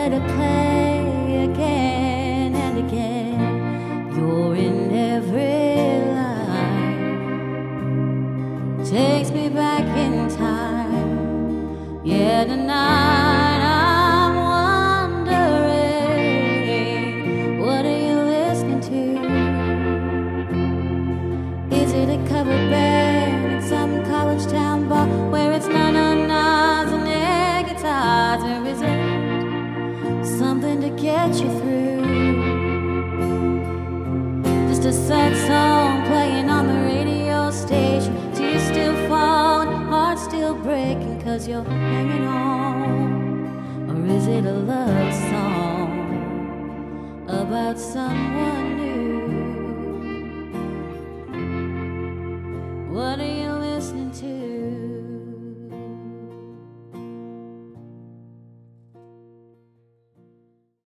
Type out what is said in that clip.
let it play again and again. You're in every line, takes me back in time. Yeah, tonight I'm wondering, what are you listening to? Is it a cover band in some college town bar where it's na-na-nas and air guitars, or is it something to get you through? Just a sad song playing on the radio station. Tears still falling, heart still breaking, 'cause you're hanging on. Or is it a love song about someone